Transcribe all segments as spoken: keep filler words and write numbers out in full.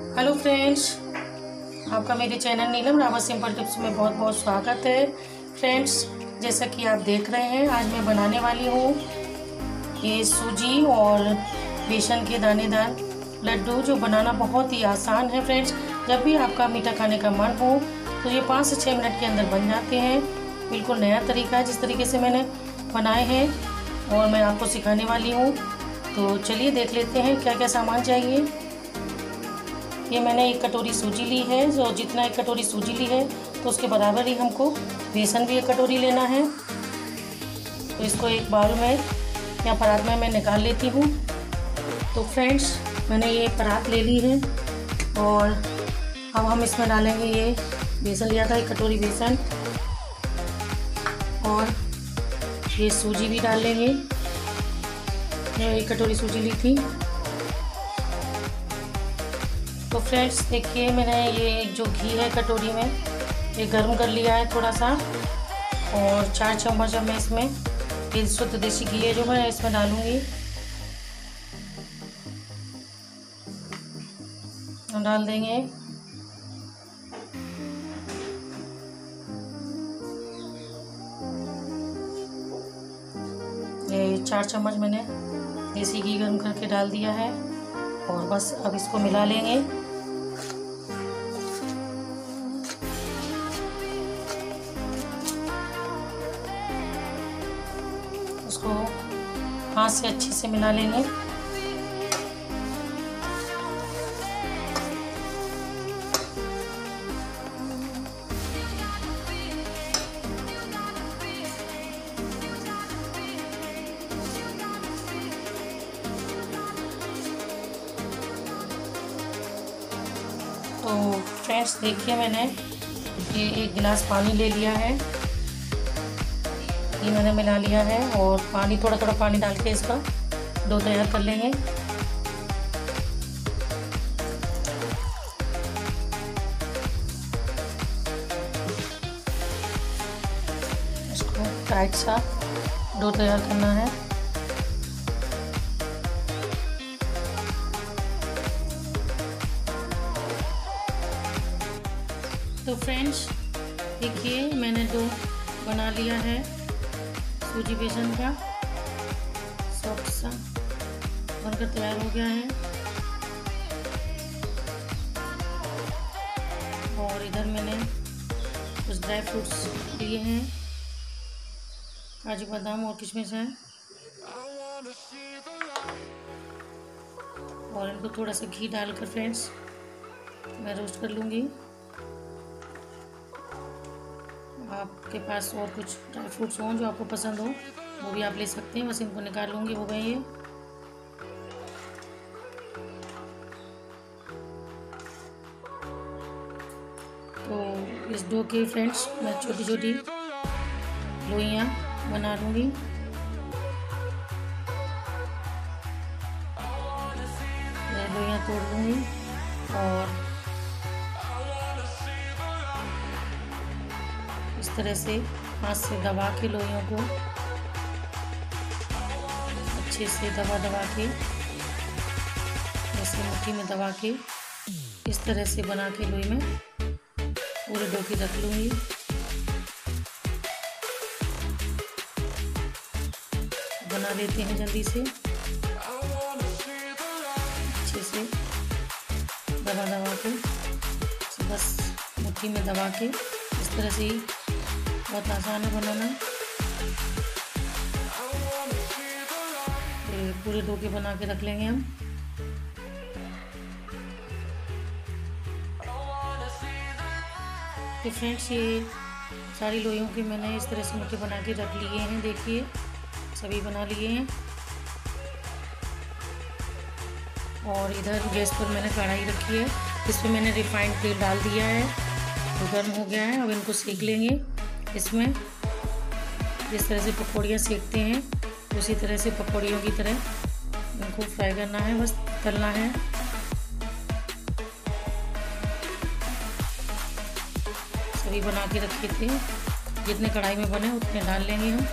Hello friends, आपका मेरे channel Neelam Rawat simple tips में बहुत बहुत स्वागत है। फ्रेंड्स, जैसा कि आप देख रहे हैं, आज मैं बनाने वाली हूँ ये सूजी और बेसन के दानेदार लड्डू, जो बनाना बहुत ही आसान है। फ्रेंड्स, जब भी आपका मीठा खाने का मन हो तो ये पाँच से छः मिनट के अंदर बन जाते हैं। बिल्कुल नया तरीका है जिस तरीके से मैंने बनाए हैं और मैं आपको सिखाने वाली हूँ। तो चलिए देख लेते हैं क्या क्या सामान चाहिए। ये मैंने एक कटोरी सूजी ली है, जो जितना एक कटोरी सूजी ली है तो उसके बराबर ही हमको बेसन भी एक कटोरी लेना है। तो इसको एक बाउल में या परात में मैं निकाल लेती हूँ। तो फ्रेंड्स, मैंने ये परात ले ली है और अब हम इसमें डालेंगे ये बेसन लिया था, एक कटोरी बेसन, और ये सूजी भी डाल लेंगे। मैं एक कटोरी सूजी ली थी। तो फ्रेंड्स देखिए, मैंने ये जो घी है कटोरी में ये गर्म कर लिया है थोड़ा सा, और चार चम्मच अब मैं इसमें ये शुद्ध देसी घी है जो मैं इसमें डालूँगी। डाल देंगे ये चार चम्मच मैंने देसी घी गर्म करके डाल दिया है, और बस अब इसको मिला लेंगे। उसको हाथ से अच्छे से मिला लेंगे। तो फ्रेंड्स देखिए, मैंने ये एक गिलास पानी ले लिया है, ये मैंने मिला लिया है, और पानी थोड़ा थोड़ा पानी डाल के इसका डो तैयार कर लेंगे। इसको टाइट सा डो तैयार करना है। तो फ्रेंड्स देखिए, मैंने डो बना लिया है सूजी बेसन का, सॉफ्ट सा बनकर तैयार हो गया है। और इधर मैंने कुछ ड्राई फ्रूट्स लिए हैं, काजू बादाम और किशमिश है, और इनको थोड़ा सा घी डालकर फ्रेंड्स मैं रोस्ट कर लूँगी। आपके पास और कुछ ड्राई फ्रूट्स हों जो आपको पसंद हो वो भी आप ले सकते हैं। बस इनको निकाल लूँगी, हो गए ये। तो इस डो के फ्रेंड्स मैं छोटी छोटी लोइयाँ बना लूँगी। मैं लोइयाँ तोड़ लूँगी और इस तरह से हाथ से दबा के लोइयों को अच्छे से दबा दबा के, जैसे मुट्ठी में दबा के इस तरह से बना के लोई में पूरे डो की रख लूँगी। बना लेते हैं जल्दी से, अच्छे से दबा दबा के, बस मुट्ठी में दबा के इस तरह से ही, बहुत आसान है बनाना। तो पूरे डो के बना के रख लेंगे हम। तो फ्रेंड्स, ये सारी लोइयों की मैंने इस तरह से मुट्ठी बना के रख लिए हैं। देखिए, सभी बना लिए हैं। और इधर गैस पर मैंने कढ़ाई रखी है, इस पर मैंने रिफाइंड तेल डाल दिया है, तो गर्म हो गया है। अब इनको सेक लेंगे। इसमें जिस तरह से पकौड़ियाँ सेकते हैं उसी तरह से पकौड़ियों की तरह इनको फ्राई करना है, बस तलना है। सभी बना के रखे थे, जितने कढ़ाई में बने उतने डाल लेंगे हम।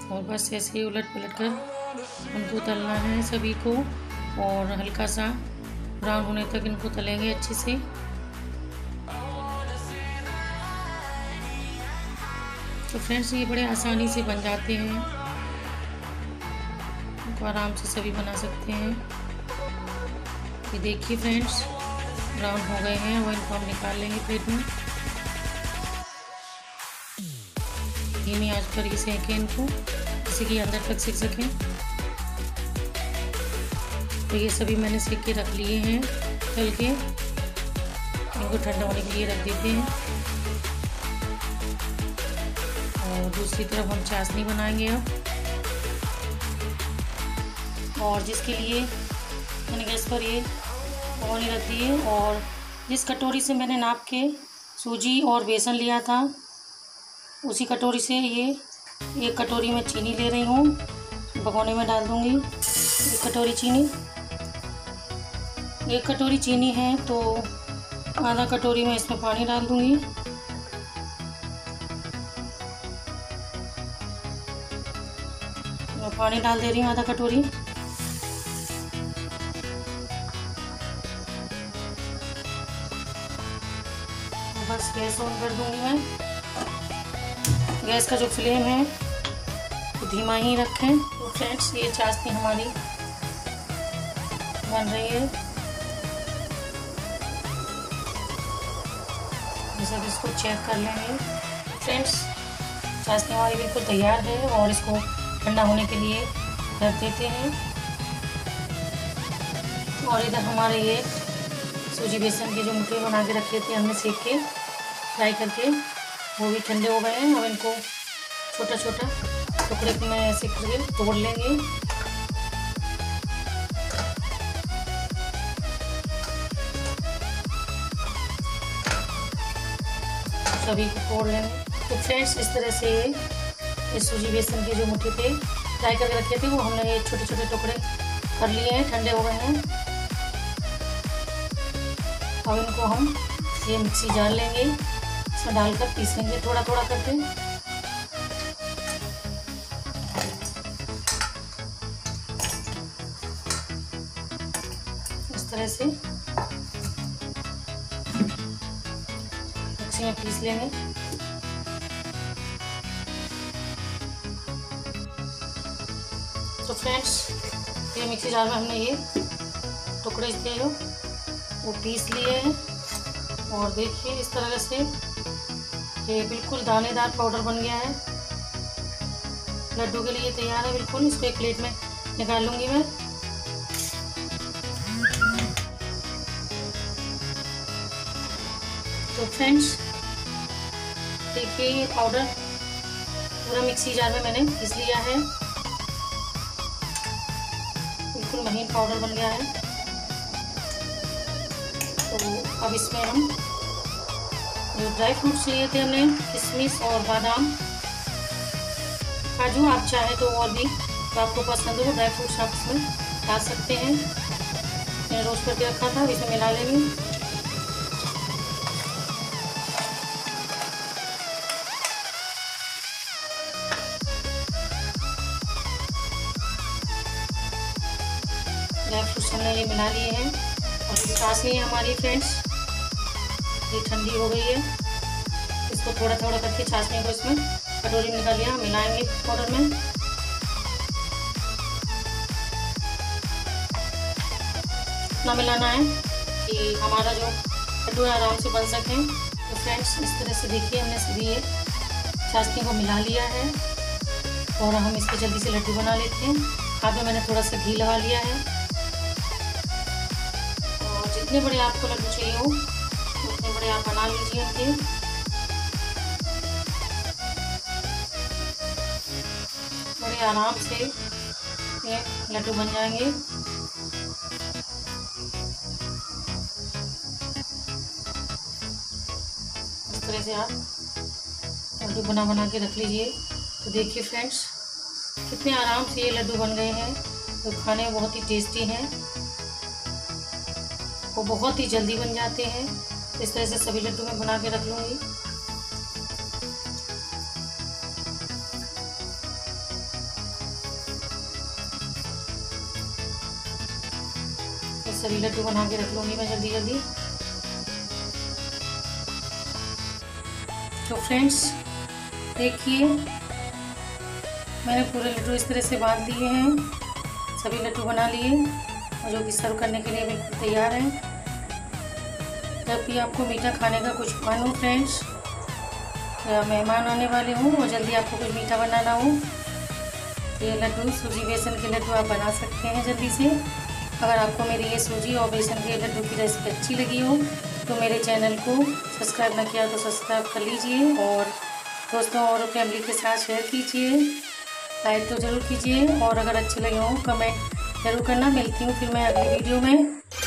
और बस ऐसे ही उलट पलट कर उनको तलना है सभी को, और हल्का सा ब्राउन होने तक इनको तलेंगे अच्छे से। तो फ्रेंड्स ये बड़े आसानी से बन जाते हैं, इनको आराम से सभी बना सकते हैं। ये देखिए फ्रेंड्स ब्राउन हो गए हैं, वो इनको हम निकाल लेंगे प्लेट में। धीमी आंच पर ये सेकें इनको, जिससे कि अंदर तक सिक सकें। तो ये सभी मैंने सेक के रख लिए हैं तल के, इनको ठंडा होने के लिए रख देते हैं। और दूसरी तरफ हम चाशनी बनाएंगे अब, और जिसके लिए मैंने गैस पर ये भगोनी रख दी है। और जिस कटोरी से मैंने नाप के सूजी और बेसन लिया था, उसी कटोरी से ये एक कटोरी में चीनी ले रही हूँ, भगोने में डाल दूँगी एक कटोरी चीनी। एक कटोरी चीनी है तो आधा कटोरी में इसमें पानी डाल दूँगी। मैं पानी डाल दे रही हूँ आधा कटोरी। बस गैस ऑन कर दूँगी मैं। गैस का जो फ्लेम है वो धीमा ही रखें। तो फ्रेंड्स ये चाशनी हमारी बन रही है, सब इसको चेक कर लेंगे। फ्रेंड्स चाशनी हमारी बिल्कुल तैयार है, और इसको ठंडा होने के लिए रख देते हैं। और इधर हमारे ये सूजी बेसन के जो मुठे बना के रखे थे हमने सेक के फ्राई करके, वो भी ठंडे हो गए हैं। अब इनको छोटा छोटा टुकड़े में ऐसे करके तोड़ लेंगे। सभी को तोड़ लेंगे। तो फ्रेंड्स इस तरह से ये सूजी बेसन के जो मुठे थे फ्राई करके रखे थे, वो हमने ये छोटे छोटे टुकड़े कर लिए हैं, ठंडे हो गए हैं। अब इनको हम ये मिक्सी जार लेंगे, इसमें डालकर पीसेंगे थोड़ा थोड़ा करके। इस तरह से मिक्सी में पीस लेंगे। तो फ्रेंड्स ये मिक्सी जार में हमने ये टुकड़े थे जो वो पीस लिए हैं, और देखिए इस तरह से ये बिल्कुल दानेदार पाउडर बन गया है। लड्डू के लिए तैयार है बिल्कुल। इसको एक प्लेट में निकाल लूँगी मैं। तो फ्रेंड्स देखिए ये पाउडर पूरा मिक्सी जार में मैंने पीस लिया है, बिल्कुल महीन पाउडर बन गया है। तो अब इसमें हम जो ड्राई फ्रूट्स लिए थे हमने, किशमिश और बादाम, काजू, आप चाहे तो और भी तो आपको पसंद हो ड्राई फ्रूट्स आप इसमें डाल सकते हैं। मैंने रोस्ट करके रखा था, इसमें मिला लेंगे। ड्राई फ्रूट्स हमने ये मिला लिए हैं। और ये चाशनी है हमारी फ्रेंड्स, ये ठंडी हो गई है। इसको थोड़ा थोड़ा करके चाशनी को इसमें कटोरी में निकाल लिया, मिलाएंगे पाउडर में। इतना मिलाना है कि हमारा जो लड्डू है आराम से बन सके। तो फ्रेंड्स इस तरह से देखिए हमने सभी ये चाशनी को मिला लिया है, और हम इसके जल्दी से लड्डू बना लेते हैं। हाथ में मैंने थोड़ा सा घी लगा लिया है, और जितने बड़े आपको लड्डू चाहिए हो उतने बड़े आप बना लीजिए इनके। बड़े आराम से ये लड्डू बन जाएंगे। इस तरह से आप लड्डू बना बना के रख लीजिए। तो देखिए फ्रेंड्स कितने आराम से ये लड्डू बन गए हैं, तो खाने में बहुत ही टेस्टी हैं, वो बहुत ही जल्दी बन जाते हैं। इस तरह से सभी लड्डू मैं बना के रख लूँगी। सभी लड्डू बना के रख लूँगी मैं जल्दी जल्दी। तो फ्रेंड्स देखिए, मैंने पूरे लड्डू इस तरह से बांध लिए हैं, सभी लड्डू बना लिए और जो कि सर्व करने के लिए बिल्कुल तैयार हैं। जब भी आपको मीठा खाने का कुछ मन हो फ्रेंड्स, या मेहमान आने वाले हों और जल्दी आपको कुछ मीठा बनाना हो, ये लड्डू सूजी बेसन के लड्डू आप बना सकते हैं जल्दी से। अगर आपको मेरी ये सूजी और बेसन के लड्डू की रेसिपी अच्छी लगी हो तो मेरे चैनल को सब्सक्राइब ना किया तो सब्सक्राइब कर लीजिए और दोस्तों और फैमिली के साथ शेयर कीजिए, लाइक तो ज़रूर कीजिए और अगर अच्छे लगे हों कमेंट ज़रूर करना। मिलती हूँ फिर मैं अगली वीडियो में।